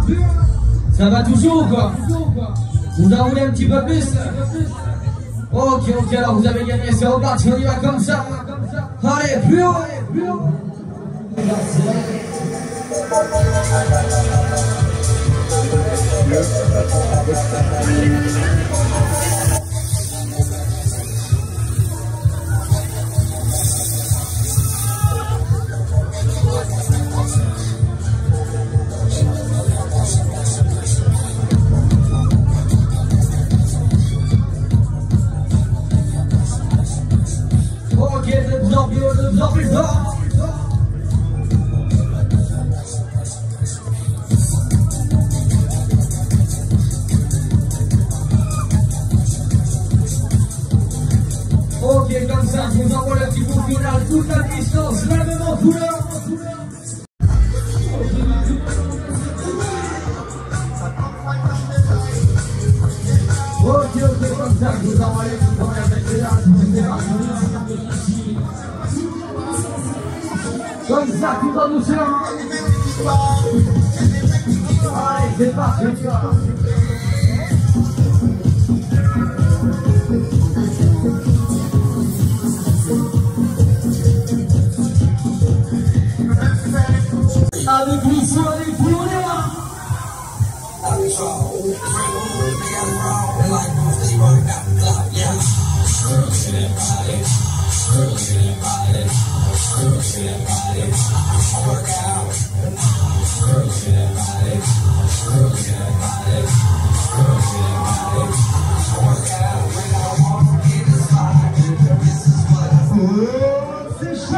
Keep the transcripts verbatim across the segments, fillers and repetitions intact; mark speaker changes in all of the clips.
Speaker 1: Ça va toujours ou quoi? Vous en voulez un petit peu plus? Ok, ok, alors vous avez gagné, c'est reparti, on y va comme ça. Allez, plus haut, plus haut. Ok, de plus en plus haut, de plus en plus fort. Ok, comme ça, je vous envoie le petit bout final, toute la distance, la même en couleur. Ok, ok, comme ça, je vous envoie les petits points avec les larmes, comme ça, tout en douceur. Allez, c'est parti, tu vois. Avec vous, soyez pour là. C'est chaud.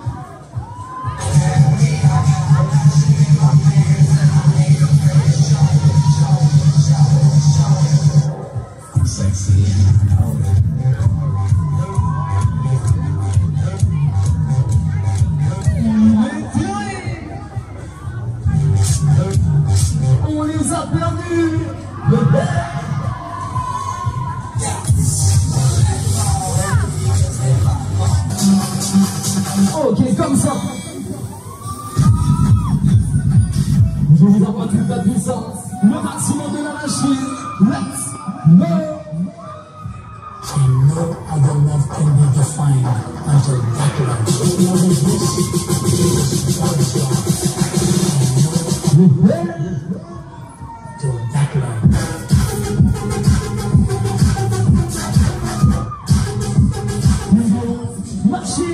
Speaker 1: On les a perdus. Ok, comme ça. Je vous envoie toute la puissance, le maximum de la machine. Let's go.
Speaker 2: And no other love can be defined until that love. Till that love.
Speaker 1: Machine.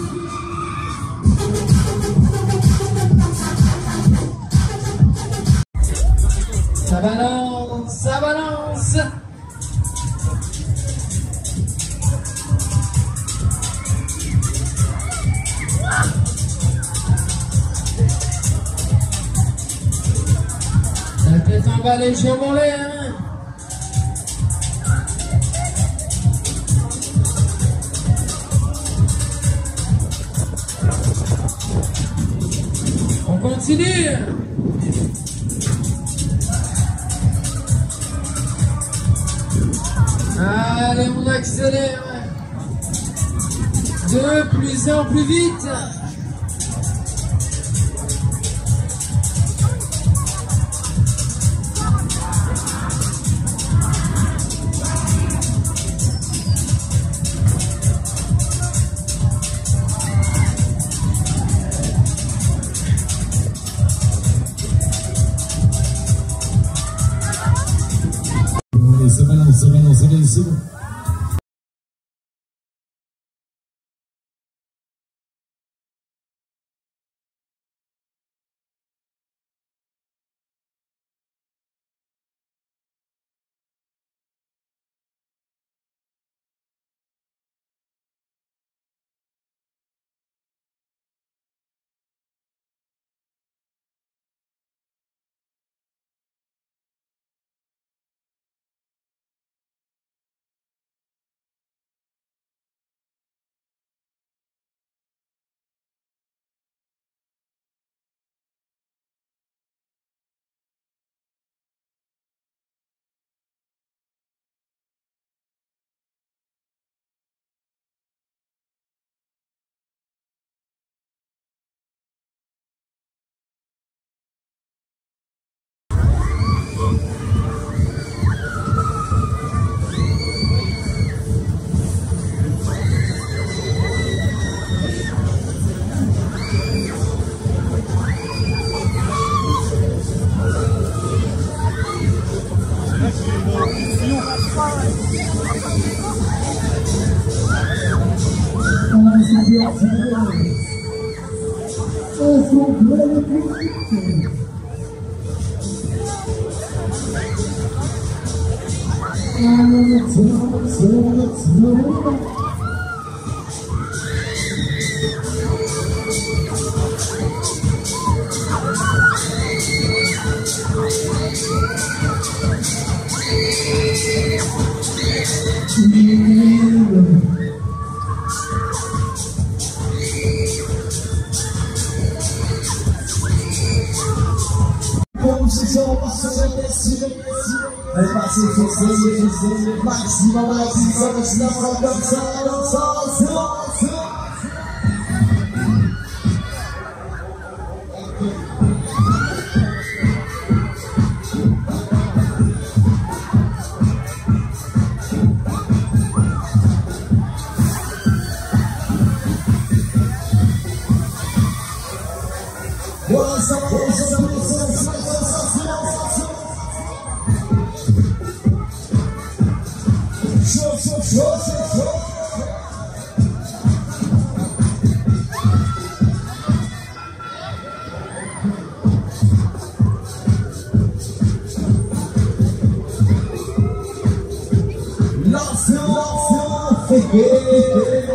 Speaker 1: Ça balance, ça balance. La tête emballée sur mon lait, hein. On continue. Allez, on accélère. De plus en plus vite.
Speaker 2: Ça balance, ça balance, ça balance, c'est bon.
Speaker 3: Allez, parti, maximum, maximum, maximum, comme ça, comme ça, c'est bon, c'est bon. Voilà, ça va, ça va, ça va, ça va, ça va. Chaud, chaud, chaud, chaud, chaud. Lancez-moi, lancez-moi, fais-le.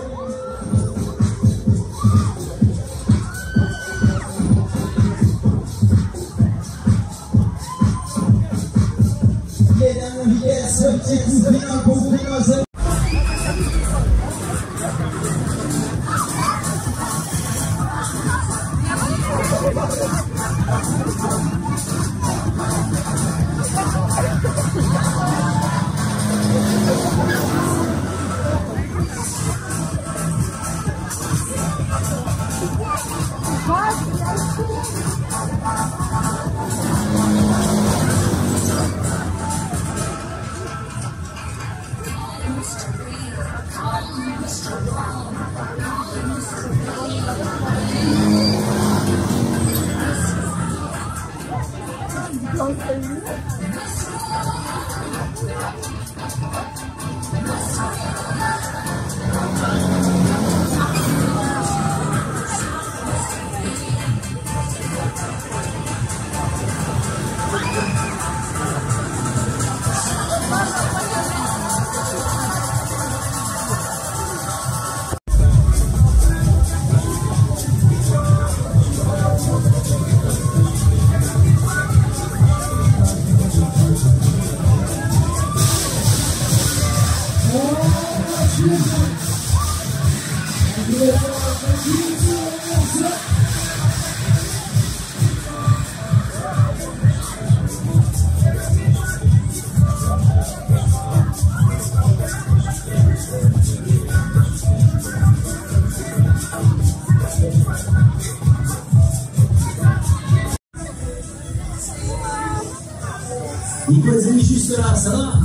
Speaker 3: Il peut être juste là, ça va?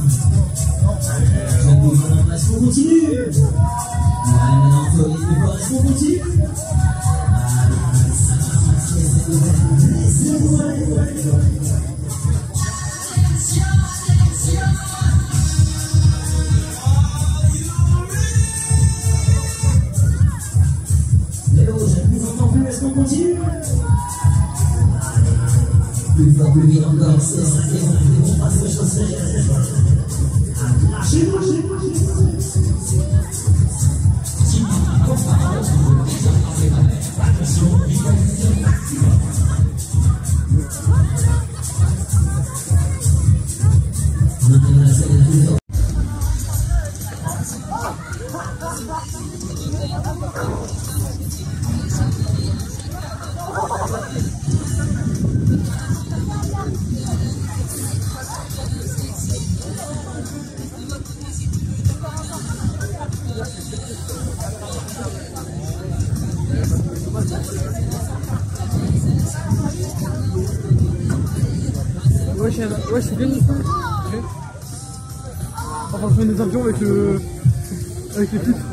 Speaker 3: Je vous demande est-ce qu'on continue? Ouais, maintenant, il faut dire quoi, est-ce qu'on continue? Léo, je ne vous entends plus, est-ce qu'on continue? Plus fort, plus vite encore, c'est ça, c'est ça, c'est bon, pas de choses. Lâchez, lâchez,
Speaker 4: Ouais, je ouais, c'est bien. Enfin, je fais des avions avec le. avec les titres.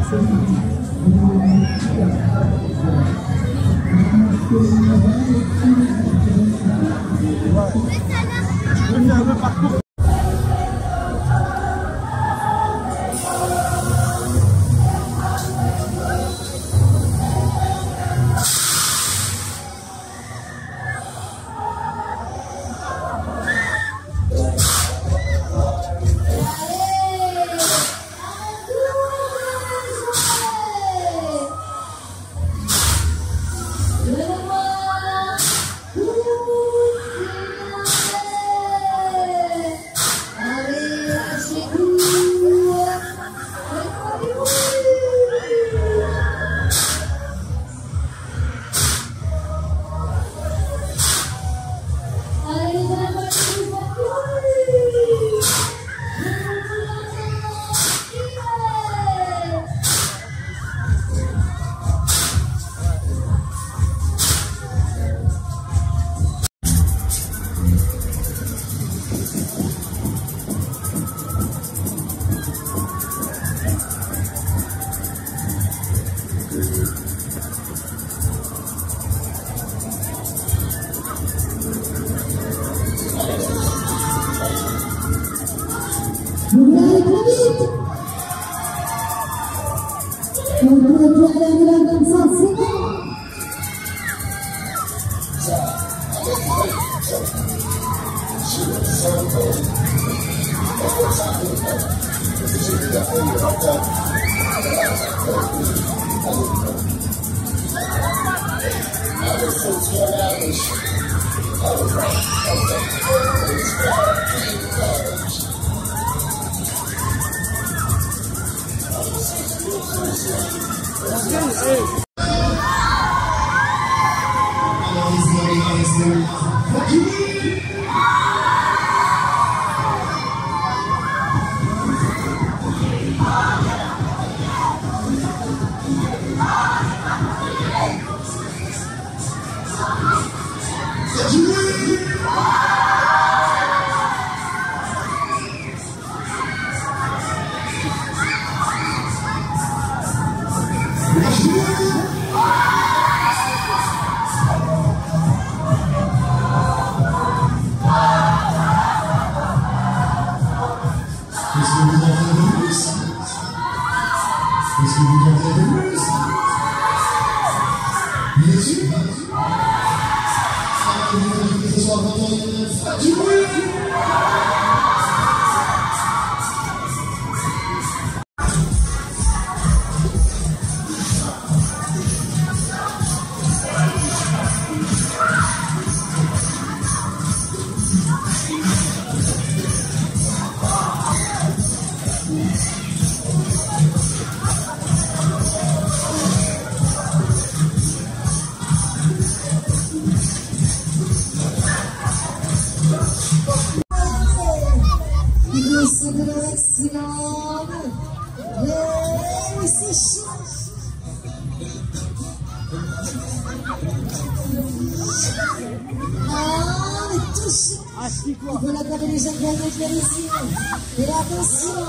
Speaker 5: Il faut la garder les jeunes gagnants ici. Et attention,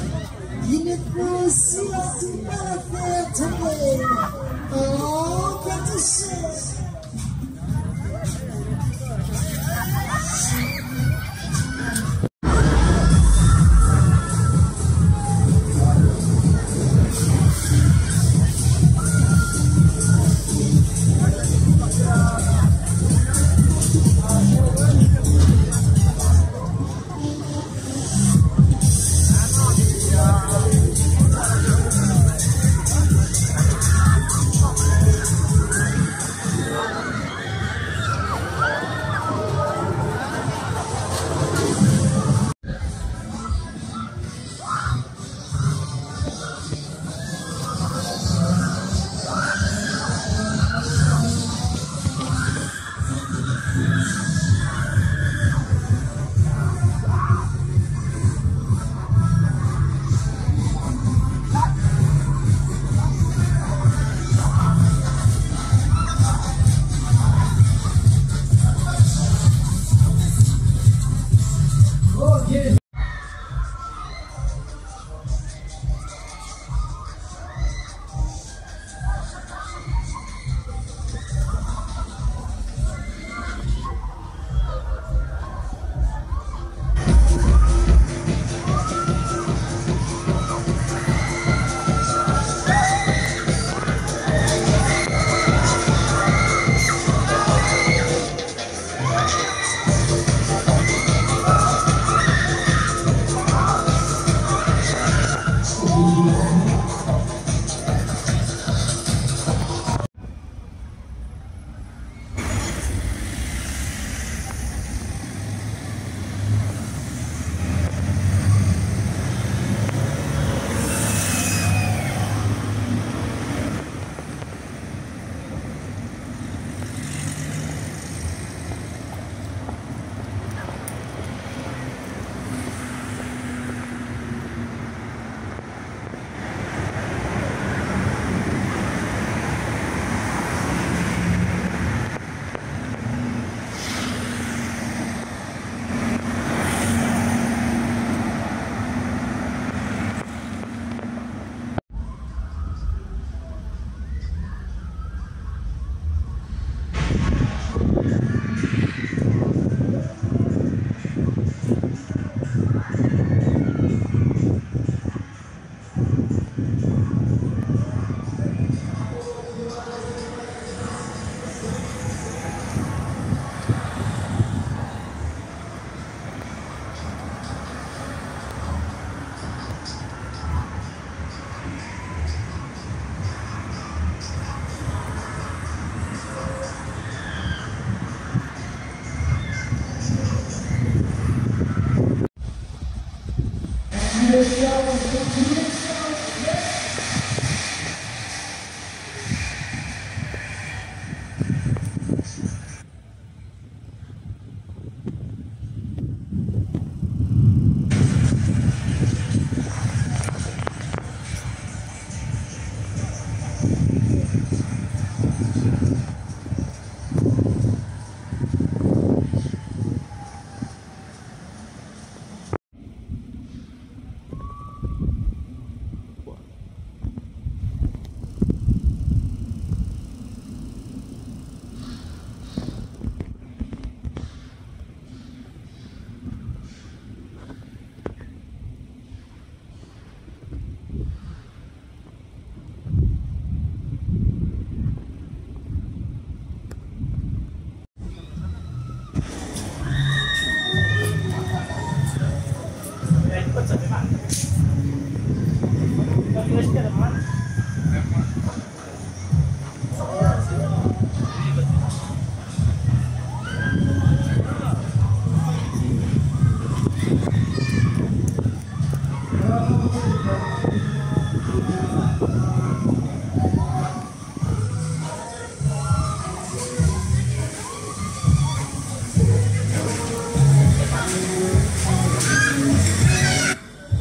Speaker 5: il ne peut aussi pas la faire tomber. Oh, quel touché!